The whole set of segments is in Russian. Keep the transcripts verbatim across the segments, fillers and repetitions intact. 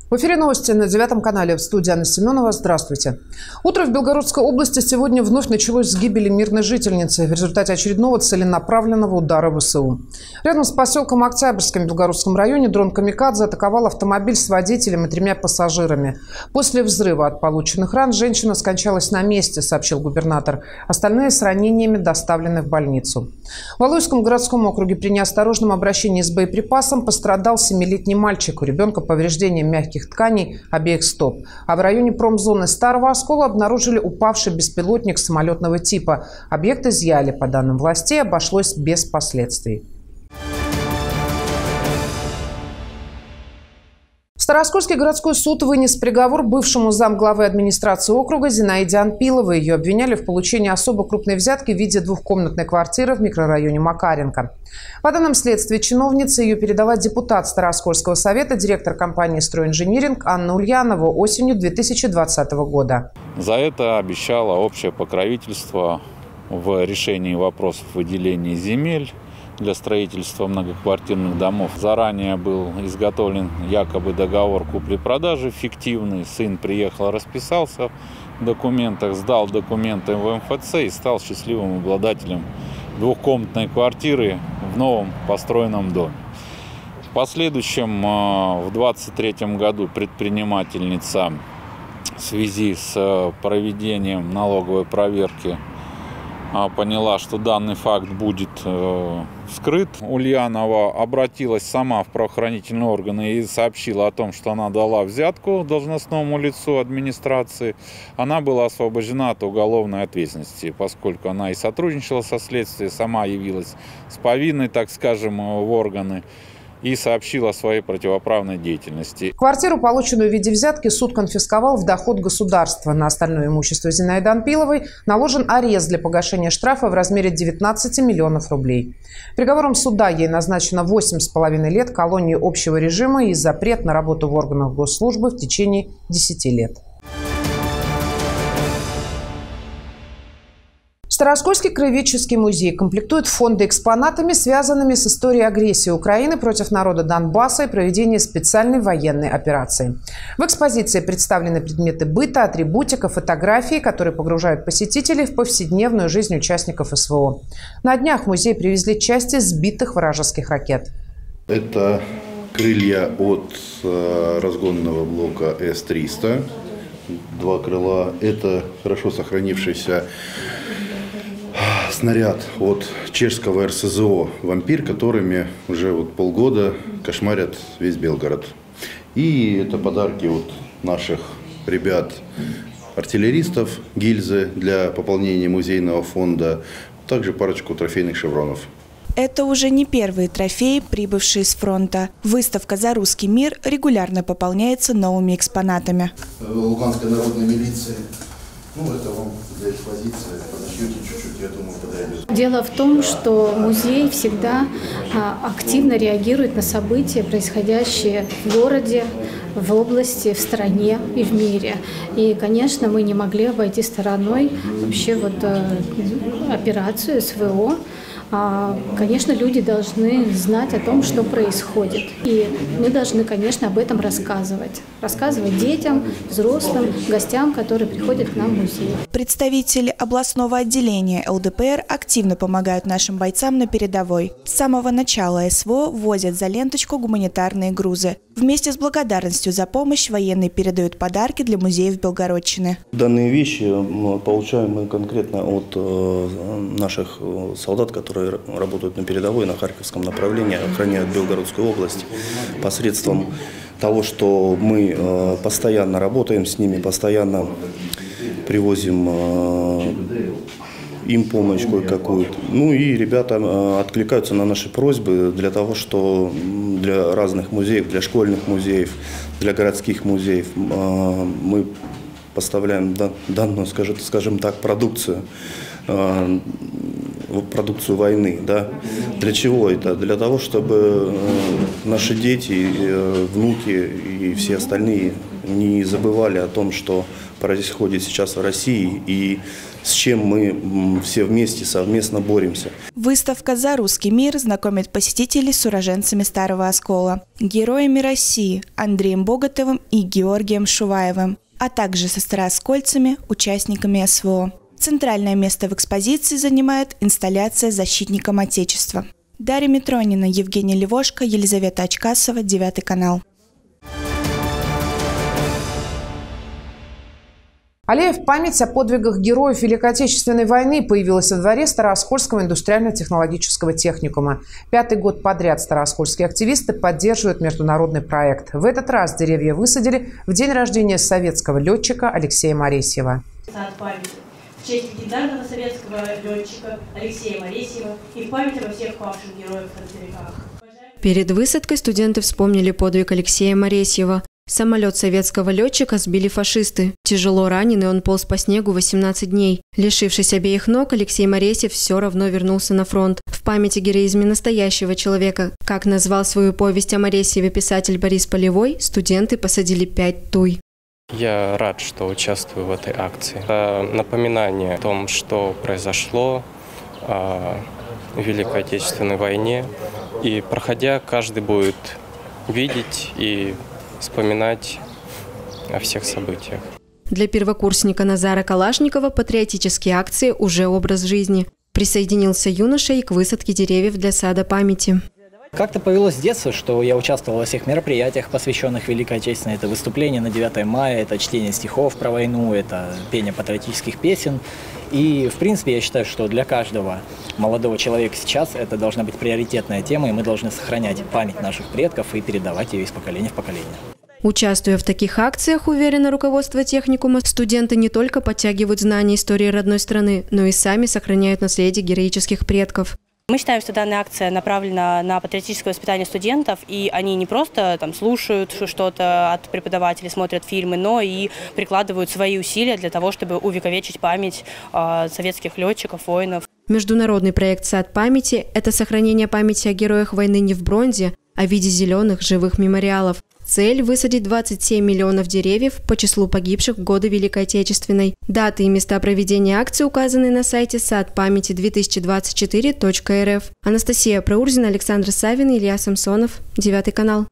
В эфире новости на девятом канале. В студии Анна Семенова. Здравствуйте. Утро в Белгородской области сегодня вновь началось с гибели мирной жительницы в результате очередного целенаправленного удара ВСУ. Рядом с поселком Октябрьском в Белгородском районе дрон «Камикадзе» атаковал автомобиль с водителем и тремя пассажирами. После взрыва от полученных ран женщина скончалась на месте, сообщил губернатор. Остальные с ранениями доставлены в больницу. В Валуйском городском округе при неосторожном обращении с боеприпасом пострадал семилетний мальчик. У ребенка повреждения мягких тканей обеих стоп. А в районе промзоны Старого Оскола обнаружили упавший беспилотник самолетного типа. Объект изъяли. По данным властей, обошлось без последствий. Старооскольский городской суд вынес приговор бывшему замглавы администрации округа Зинаиде Анпиловой. Ее обвиняли в получении особо крупной взятки в виде двухкомнатной квартиры в микрорайоне Макаренко. По данным следствия, чиновница ее передала депутат Старооскольского совета, директор компании «Стройинжиниринг» Анна Ульянова осенью две тысячи двадцатого года. За это обещала общее покровительство в решении вопросов выделения земель для строительства многоквартирных домов. Заранее был изготовлен якобы договор купли-продажи фиктивный. Сын приехал, расписался в документах, сдал документы в эм эф цэ и стал счастливым обладателем двухкомнатной квартиры в новом построенном доме. В последующем, в двадцать третьем году, предпринимательница в связи с проведением налоговой проверки поняла, что данный факт будет э, вскрыт. Ульянова обратилась сама в правоохранительные органы и сообщила о том, что она дала взятку должностному лицу администрации. Она была освобождена от уголовной ответственности, поскольку она и сотрудничала со следствием, сама явилась с повинной, так скажем, в органы и сообщила о своей противоправной деятельности. Квартиру, полученную в виде взятки, суд конфисковал в доход государства. На остальное имущество Зинаиды Анпиловой наложен арест для погашения штрафа в размере девятнадцати миллионов рублей. Приговором суда ей назначено восемь с половиной лет колонии общего режима и запрет на работу в органах госслужбы в течение десяти лет. Старооскольский краеведческий музей комплектует фонды экспонатами, связанными с историей агрессии Украины против народа Донбасса и проведения специальной военной операции. В экспозиции представлены предметы быта, атрибутика, фотографии, которые погружают посетителей в повседневную жизнь участников эс вэ о. На днях в музей привезли части сбитых вражеских ракет. Это крылья от разгонного блока эс триста, два крыла. Это хорошо сохранившийся снаряд от чешского эр эс зэ о «Вампир», которыми уже вот полгода кошмарят весь Белгород. И это подарки от наших ребят-артиллеристов, гильзы для пополнения музейного фонда, также парочку трофейных шевронов. Это уже не первые трофеи, прибывшие с фронта. Выставка «За русский мир» регулярно пополняется новыми экспонатами. Луганской народной милиции. Ну, это вам для экспозиции. Подождете чуть-чуть, я думаю, подойдет. Дело в том, что музей всегда а, активно реагирует на события, происходящие в городе, в области, в стране и в мире. И, конечно, мы не могли обойти стороной вообще вот а, операцию эс вэ о. Конечно, люди должны знать о том, что происходит. И мы должны, конечно, об этом рассказывать. Рассказывать детям, взрослым, гостям, которые приходят к нам в музей. Представители областного отделения эл дэ пэ эр активно помогают нашим бойцам на передовой. С самого начала эс вэ о возят за ленточку гуманитарные грузы. Вместе с благодарностью за помощь военные передают подарки для музеев Белгородчины. Данные вещи мы получаем мы конкретно от наших солдат, которые работают на передовой, на Харьковском направлении, охраняют Белгородскую область посредством того, что мы постоянно работаем с ними, постоянно привозим им помощь кое-какую. Ну и ребята откликаются на наши просьбы для того, что для разных музеев, для школьных музеев, для городских музеев мы поставляем данную, скажем так, продукцию, продукцию войны. Да? Для чего это? Для того, чтобы наши дети, внуки и все остальные не забывали о том, что происходит сейчас в России и с чем мы все вместе совместно боремся. Выставка «За русский мир» знакомит посетителей с уроженцами Старого Оскола, героями России Андреем Боготовым и Георгием Шуваевым, а также со старооскольцами, участниками СВО. Центральное место в экспозиции занимает инсталляция «Защитникам Отечества». Дарья Митронина, Евгений Левошко, Елизавета Очкасова, Девятый канал. Аллея в память о подвигах героев Великой Отечественной войны появилась во дворе Старооскольского индустриально-технологического техникума. Пятый год подряд старооскольские активисты поддерживают международный проект. В этот раз деревья высадили в день рождения советского летчика Алексея Моресьева. В честь легендарного советского летчика Алексея Моресьева и в память обо всех павших героях в фронтовиках. Перед высадкой студенты вспомнили подвиг Алексея Моресьева. Самолет советского летчика сбили фашисты. Тяжело раненый, он полз по снегу восемнадцать дней. Лишившись обеих ног, Алексей Моресьев все равно вернулся на фронт. В память о героизме настоящего человека, как назвал свою повесть о Моресьеве писатель Борис Полевой, студенты посадили пять туй. Я рад, что участвую в этой акции. Это напоминание о том, что произошло в Великой Отечественной войне. И проходя, каждый будет видеть и вспоминать о всех событиях. Для первокурсника Назара Калашникова патриотические акции уже образ жизни. Присоединился юноша и к высадке деревьев для сада памяти. Как-то повелось с детства, что я участвовал во всех мероприятиях, посвященных Великой Отечественной. Это выступление на девятое мая, это чтение стихов про войну, это пение патриотических песен. И, в принципе, я считаю, что для каждого молодого человека сейчас это должна быть приоритетная тема, и мы должны сохранять память наших предков и передавать ее из поколения в поколение. Участвуя в таких акциях, уверено руководство техникума, студенты не только подтягивают знания истории родной страны, но и сами сохраняют наследие героических предков. Мы считаем, что данная акция направлена на патриотическое воспитание студентов, и они не просто там слушают что-то от преподавателей, смотрят фильмы, но и прикладывают свои усилия для того, чтобы увековечить память э, советских летчиков, воинов. Международный проект «Сад памяти» – это сохранение памяти о героях войны не в бронзе, а в виде зеленых живых мемориалов. Цель – высадить двадцать семь миллионов деревьев по числу погибших в годы Великой Отечественной. Даты и места проведения акции указаны на сайте сад памяти две тысячи двадцать четыре точка эр эф. Анастасия Проурзина, Александр Савин, Илья Самсонов, Девятый канал.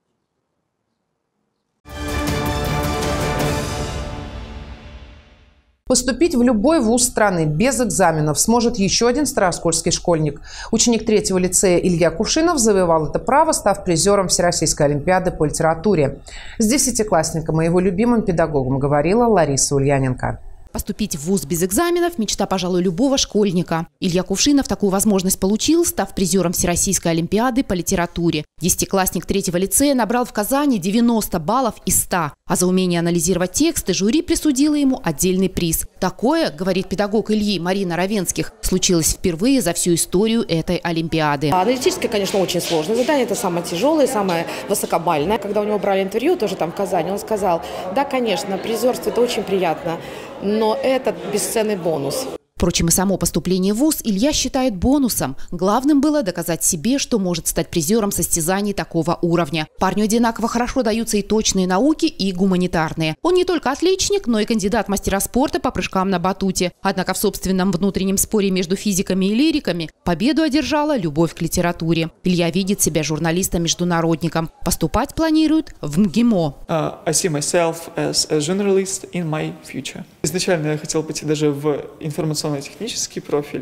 Поступить в любой вуз страны без экзаменов сможет еще один старооскольский школьник. Ученик третьего лицея Илья Кувшинов завоевал это право, став призером Всероссийской олимпиады по литературе. С десятиклассником и его любимым педагогом говорила Лариса Ульяненко. Поступить в вуз без экзаменов – мечта, пожалуй, любого школьника. Илья Кувшинов такую возможность получил, став призером Всероссийской олимпиады по литературе. Десятиклассник третьего лицея набрал в Казани девяносто баллов из ста. А за умение анализировать тексты жюри присудило ему отдельный приз. Такое, говорит педагог Ильи Марина Равенских, случилось впервые за всю историю этой олимпиады. Аналитическое, конечно, очень сложное задание. Это самое тяжелое, самое высокобальное. Когда у него брали интервью, тоже там в Казани, он сказал: да, конечно, призерство – это очень приятно, но это бесценный бонус. Впрочем, и само поступление в вуз Илья считает бонусом. Главным было доказать себе, что может стать призером состязаний такого уровня. Парню одинаково хорошо даются и точные науки, и гуманитарные. Он не только отличник, но и кандидат мастера спорта по прыжкам на батуте. Однако в собственном внутреннем споре между физиками и лириками победу одержала любовь к литературе. Илья видит себя журналистом-международником. Поступать планирует в МГИМО. Uh, I see myself as a journalist in my future. Изначально я хотел пойти даже в информационный технический профиль,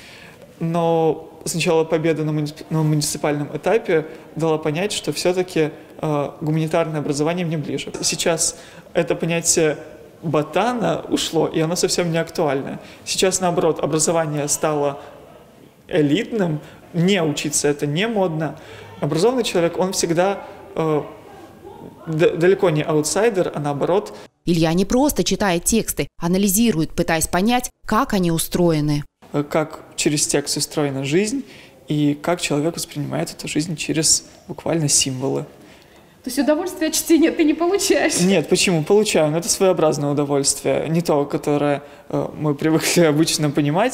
но сначала победа на, муници... на муниципальном этапе дала понять, что все-таки э, гуманитарное образование мне ближе. Сейчас это понятие ботана ушло, и оно совсем не актуально. Сейчас, наоборот, образование стало элитным, не учиться это не модно. Образованный человек, он всегда э, далеко не аутсайдер, а наоборот. Илья не просто читает тексты, анализирует, пытаясь понять, как они устроены. Как через текст устроена жизнь и как человек воспринимает эту жизнь через буквально символы. То есть удовольствие от чтения ты не получаешь? Нет, почему? Получаю, но это своеобразное удовольствие. Не то, которое э, мы привыкли обычно понимать.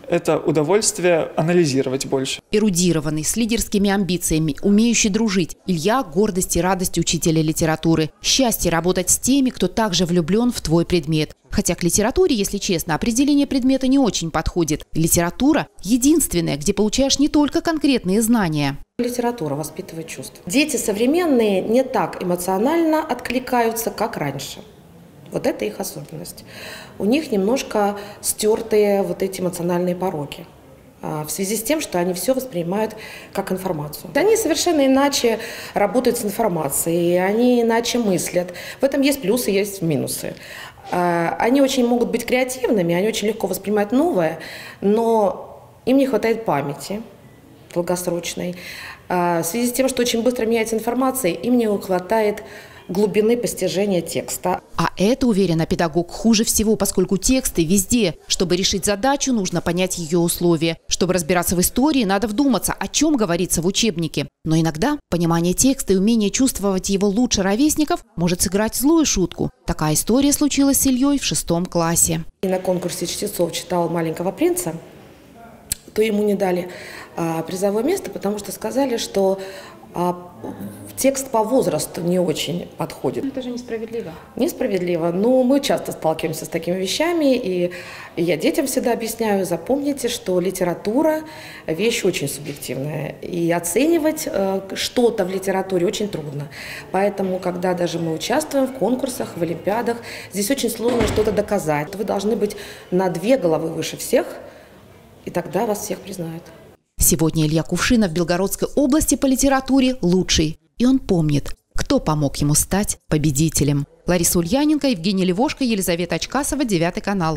это удовольствие анализировать больше. Эрудированный, с лидерскими амбициями, умеющий дружить. Илья – гордость и радость учителя литературы. Счастье работать с теми, кто также влюблен в твой предмет. Хотя к литературе, если честно, определение предмета не очень подходит. Литература – единственная, где получаешь не только конкретные знания. Литература воспитывает чувства. Дети современные не так эмоционально откликаются, как раньше. Вот это их особенность. У них немножко стертые вот эти эмоциональные пороки. В связи с тем, что они все воспринимают как информацию. Они совершенно иначе работают с информацией, они иначе мыслят. В этом есть плюсы, есть минусы. Они очень могут быть креативными, они очень легко воспринимают новое, но им не хватает памяти долгосрочной. В связи с тем, что очень быстро меняется информация, им не хватает глубины постижения текста. А это, уверена педагог, хуже всего, поскольку тексты везде. Чтобы решить задачу, нужно понять ее условия. Чтобы разбираться в истории, надо вдуматься, о чем говорится в учебнике. Но иногда понимание текста и умение чувствовать его лучше ровесников может сыграть злую шутку. Такая история случилась с Ильей в шестом классе. И на конкурсе чтецов читал «Маленького принца», то ему не дали а, призовое место, потому что сказали, что а, текст по возрасту не очень подходит. Это же несправедливо. Несправедливо. Но мы часто сталкиваемся с такими вещами, и я детям всегда объясняю: запомните, что литература – вещь очень субъективная, и оценивать э, что-то в литературе очень трудно. Поэтому, когда даже мы участвуем в конкурсах, в олимпиадах, здесь очень сложно что-то доказать. Вы должны быть на две головы выше всех, и тогда вас всех признают. Сегодня Илья Кувшинов в Белгородской области по литературе лучший. И он помнит, кто помог ему стать победителем. Лариса Ульяненко, Евгений Левошко, Елизавета Очкасова, девятый канал.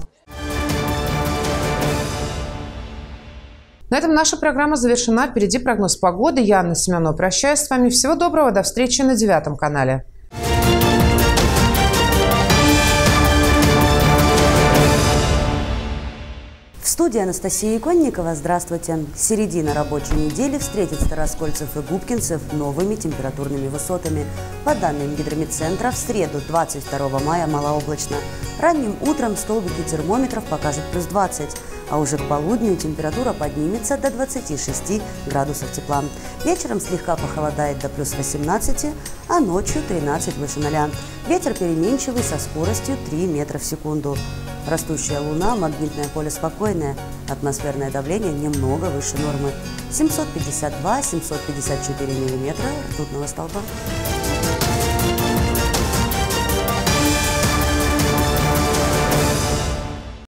На этом наша программа завершена. Впереди прогноз погоды. Я, Анна Семенова, прощаюсь с вами. Всего доброго. До встречи на девятом канале. В студии Анастасия Иконникова. Здравствуйте. Середина рабочей недели встретит староскольцев и губкинцев новыми температурными высотами. По данным гидрометцентра, в среду, двадцать второго мая, малооблачно. Ранним утром столбики термометров покажут плюс двадцать, а уже к полудню температура поднимется до двадцати шести градусов тепла. Вечером слегка похолодает до плюс восемнадцати, а ночью тринадцать выше ноля. Ветер переменчивый со скоростью три метра в секунду. Растущая луна, магнитное поле спокойное, атмосферное давление немного выше нормы. семьсот пятьдесят два — семьсот пятьдесят четыре миллиметра ртутного столба.